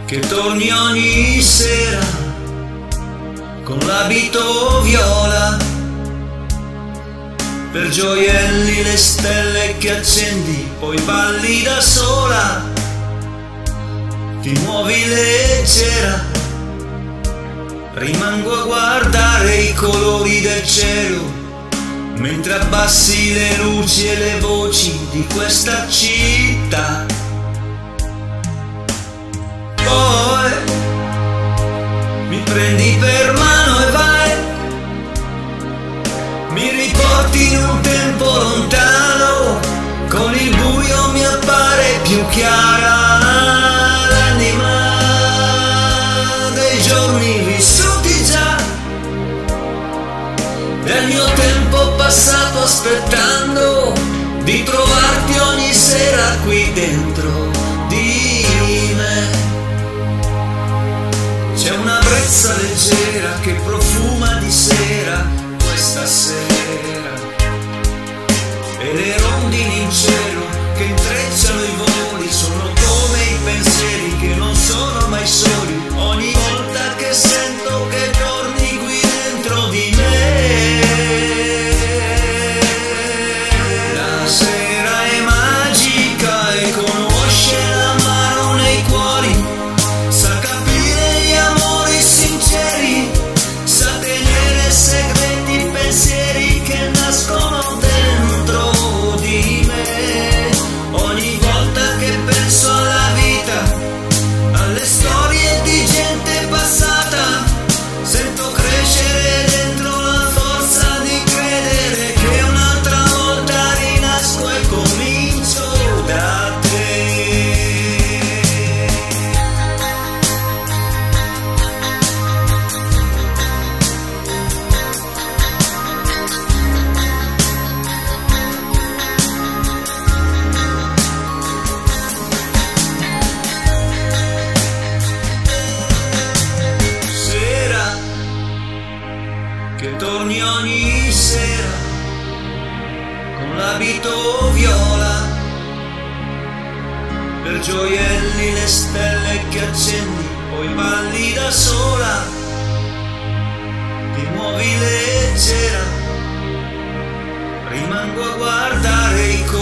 che torni ogni sera con l'abito viola, per gioielli le stelle che accendi, poi balli da sola, ti muovi leggera, rimango a guardare i colori del cielo, mentre abbassi le luci e le voci di questa città. Poi mi prendi per mano e vai, mi riporti in un tempo lontano, con il buio mi appare più chiara l'anima dei giorni vissuti già, del mio tempo passato aspettando di trovarti ogni sera qui dentro di me. C'è una brezza leggera che profuma di sera questa sera, e le rondini in cielo che intrecciano i voli sono come i pensieri che non sono mai soli, ogni volta che sento che torni qui dentro di me. La sera è magica e conosce l'amaro nei cuori, sa capire gli amori sinceri, sa tenere segreti pensieri che nascono dentro di me. Ogni volta che penso alla vita, alle storie di gente passata, sento crescere dentro la forza di credere che un'altra volta rinasco e comincio da te. Sera che torni ogni sera con l'abito viola, per gioielli le stelle che accendi, poi balli da sola, ti muovi leggera, rimango a guardare i